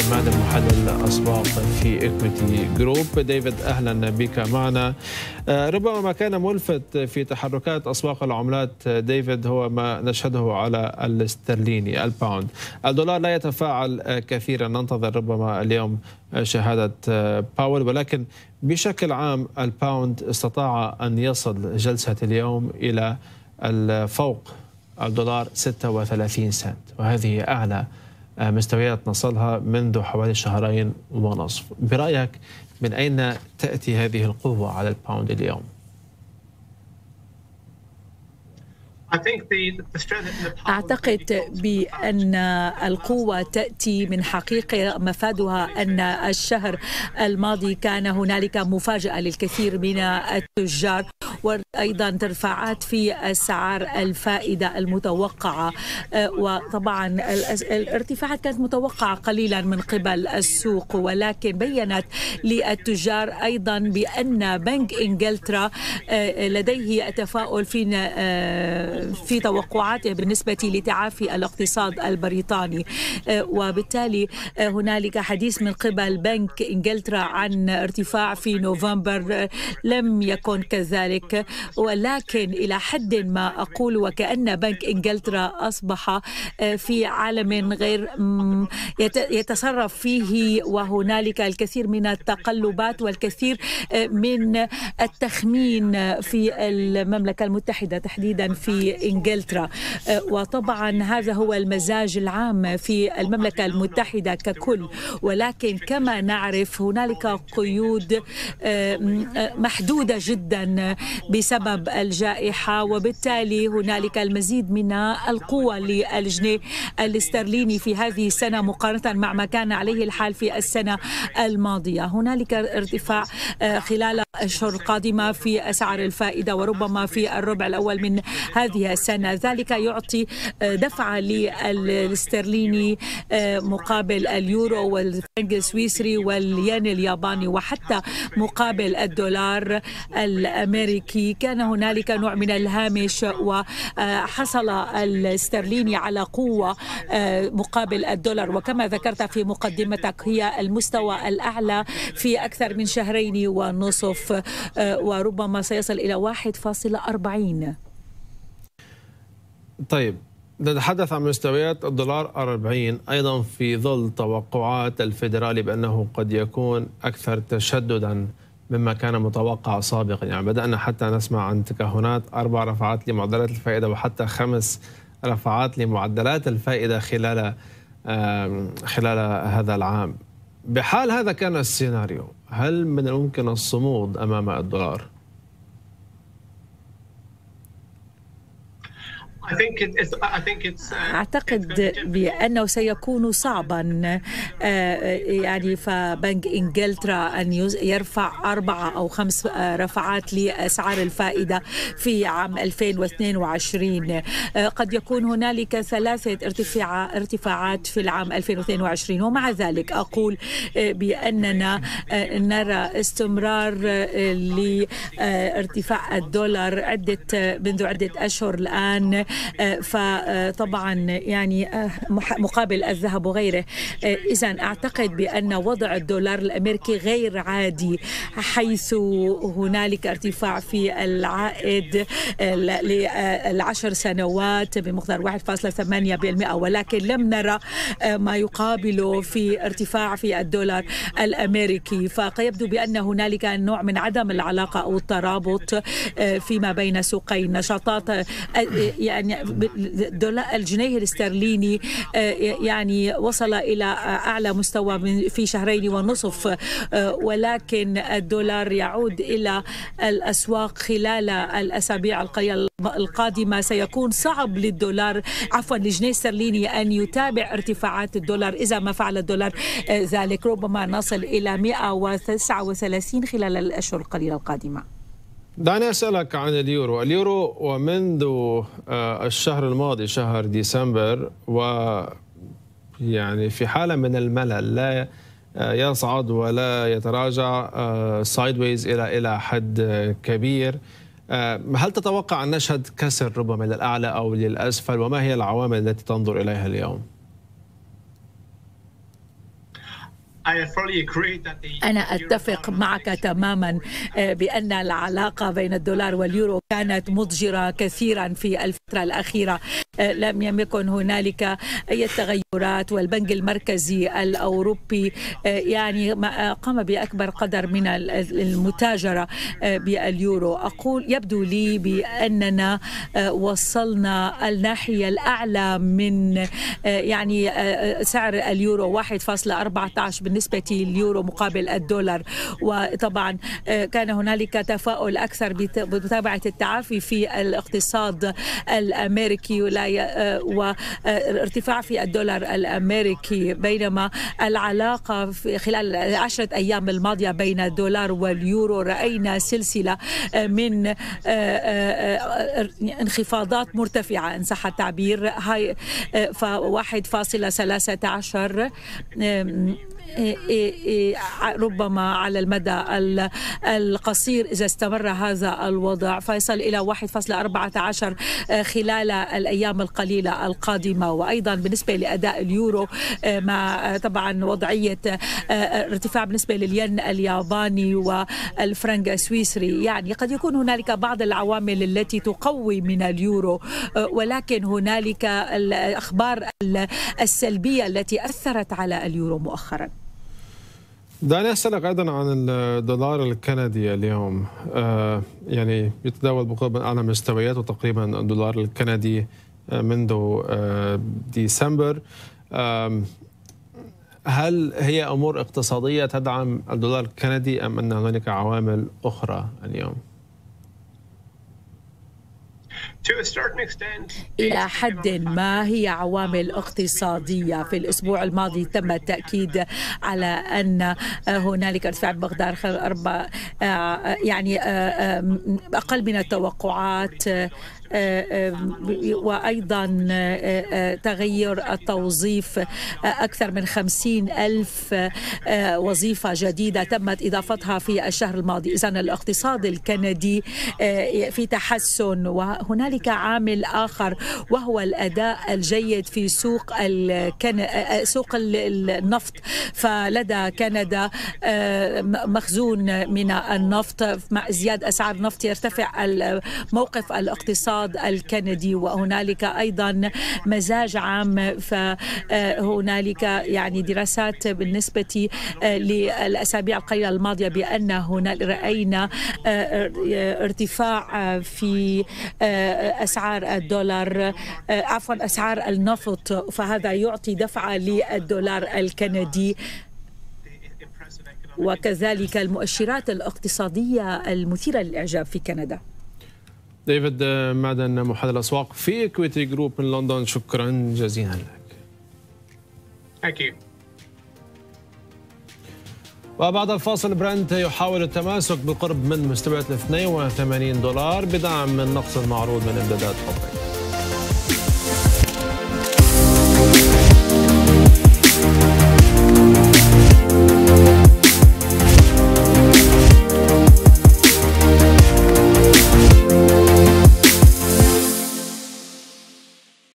عماد محلل الأسواق في إيكويتي جروب. ديفيد أهلا بك معنا. ربما ما كان ملفت في تحركات أسواق العملات ديفيد هو ما نشهده على الاسترليني الباوند. الدولار لا يتفاعل كثيرا، ننتظر ربما اليوم شهادة باول، ولكن بشكل عام الباوند استطاع أن يصل جلسة اليوم إلى فوق الدولار 36 سنت، وهذه أعلى مستويات نصلها منذ حوالي شهرين ونصف. برأيك من أين تأتي هذه القوة على الباوند اليوم؟ أعتقد بأن القوة تأتي من حقيقة مفادها أن الشهر الماضي كان هنالك مفاجأة للكثير من التجار، وأيضا ارتفاعات في أسعار الفائدة المتوقعة، وطبعا الارتفاعات كانت متوقعة قليلا من قبل السوق، ولكن بيّنت للتجار أيضا بأن بنك إنجلترا لديه تفاؤل في توقعاته بالنسبة لتعافي الاقتصاد البريطاني، وبالتالي هنالك حديث من قبل بنك إنجلترا عن ارتفاع في نوفمبر لم يكن كذلك، ولكن إلى حد ما أقول وكأن بنك إنجلترا أصبح في عالم غير يتصرف فيه، وهنالك الكثير من التقلبات والكثير من التخمين في المملكة المتحدة تحديدا في إنجلترا، وطبعا هذا هو المزاج العام في المملكة المتحدة ككل، ولكن كما نعرف هنالك قيود محدودة جدا بسبب الجائحة، وبالتالي هنالك المزيد من القوة للجنيه الاسترليني في هذه السنة مقارنة مع ما كان عليه الحال في السنة الماضية. هنالك ارتفاع خلال الأشهر القادمة في أسعار الفائدة وربما في الربع الأول من هذه السنة، ذلك يعطي دفعة للاسترليني مقابل اليورو والفرنك السويسري والين الياباني وحتى مقابل الدولار الأمريكي. كان هنالك نوع من الهامش، وحصل الاسترليني على قوة مقابل الدولار، وكما ذكرت في مقدمتك هي المستوى الأعلى في أكثر من شهرين ونصف، وربما سيصل إلى 1.40. طيب، نتحدث عن مستويات الدولار 40 أيضا في ظل توقعات الفيدرالي بأنه قد يكون أكثر تشددا مما كان متوقع سابقا. يعني بدأنا حتى نسمع عن تكهنات 4 رفعات لمعدلات الفائدة وحتى 5 رفعات لمعدلات الفائدة خلال هذا العام. بحال هذا كان السيناريو، هل من الممكن الصمود أمام الدولار؟ أعتقد بأنه سيكون صعبا، يعني فبنك إنجلترا أن يرفع 4 أو 5 رفعات لأسعار الفائدة في عام 2022. قد يكون هنالك 3 ارتفاعات في العام 2022، ومع ذلك أقول بأننا نرى استمرار لارتفاع الدولار منذ عدة أشهر الآن، فطبعا يعني مقابل الذهب وغيره. إذن أعتقد بأن وضع الدولار الأمريكي غير عادي، حيث هنالك ارتفاع في العائد ل10 سنوات بمقدار 1.8%، ولكن لم نرى ما يقابله في ارتفاع في الدولار الأمريكي، فيبدو بأن هنالك نوع من عدم العلاقة أو الترابط فيما بين سوقين. نشاطات يعني الجنيه الاسترليني يعني وصل إلى أعلى مستوى في شهرين ونصف، ولكن الدولار يعود إلى الأسواق خلال الأسابيع القادمة. سيكون صعب للجنيه الاسترليني أن يتابع ارتفاعات الدولار. إذا ما فعل الدولار ذلك ربما نصل إلى 139 خلال الأشهر القليلة القادمة. دعني أسألك عن اليورو ومنذ الشهر الماضي شهر ديسمبر، ويعني في حالة من الملل، لا يصعد ولا يتراجع، سايدويز إلى حد كبير. هل تتوقع أن نشهد كسر ربما للأعلى أو للأسفل، وما هي العوامل التي تنظر إليها اليوم؟ أنا أتفق معك تماما بأن العلاقة بين الدولار واليورو كانت مضجرة كثيرا في الفترة الأخيرة. لم يكن هنالك أي تغيرات، والبنك المركزي الأوروبي يعني قام بأكبر قدر من المتاجرة باليورو. يبدو لي بأننا وصلنا الناحية الأعلى من يعني سعر اليورو 1.14 بالنسبة لليورو مقابل الدولار. وطبعا كان هنالك تفاؤل أكثر بمتابعة التعافي في الاقتصاد الأمريكي وارتفاع في الدولار الأمريكي، بينما العلاقة في خلال 10 أيام الماضية بين الدولار واليورو رأينا سلسلة من انخفاضات مرتفعة إن صح التعبير. هاي ف1.13 ربما على المدى القصير إذا استمر هذا الوضع فيصل إلى 1.14 خلال الأيام القليلة القادمة. وأيضا بالنسبة لأداء اليورو مع طبعا وضعية ارتفاع بالنسبة للين الياباني والفرنك السويسري، يعني قد يكون هنالك بعض العوامل التي تقوي من اليورو، ولكن هنالك الأخبار السلبية التي أثرت على اليورو مؤخرا. دعني أسألك أيضا عن الدولار الكندي اليوم، يعني يتداول بقرب من أعلى مستوياته تقريبا الدولار الكندي منذ ديسمبر. هل هي أمور اقتصادية تدعم الدولار الكندي أم أن هناك عوامل أخرى اليوم؟ إلى حد ما هي عوامل اقتصادية. في الأسبوع الماضي تم التأكيد على أن هنالك ارتفاع بمقدار يعني أقل من التوقعات، وأيضا تغير التوظيف. أكثر من 50,000 وظيفة جديدة تمت إضافتها في الشهر الماضي. إذن الاقتصاد الكندي في تحسن. وهنالك عامل آخر وهو الأداء الجيد في سوق النفط. فلدى كندا مخزون من النفط، مع ازدياد أسعار النفط يرتفع موقف الاقتصاد الكندي. وهنالك أيضا مزاج عام، فهنالك يعني دراسات بالنسبة للأسابيع القليلة الماضية بأن هنا رأينا ارتفاع في أسعار الدولار، عفوا أسعار النفط، فهذا يعطي دفعة للدولار الكندي. وكذلك المؤشرات الاقتصادية المثيرة للإعجاب في كندا. ديفيد مادن، محلل الأسواق في إكويتي جروب من لندن، شكرا جزيلا لك. أكيد. وبعد الفاصل، برنت يحاول التماسك بالقرب من مستويات $82 بدعم من نقص المعروض من امدادات أوبك.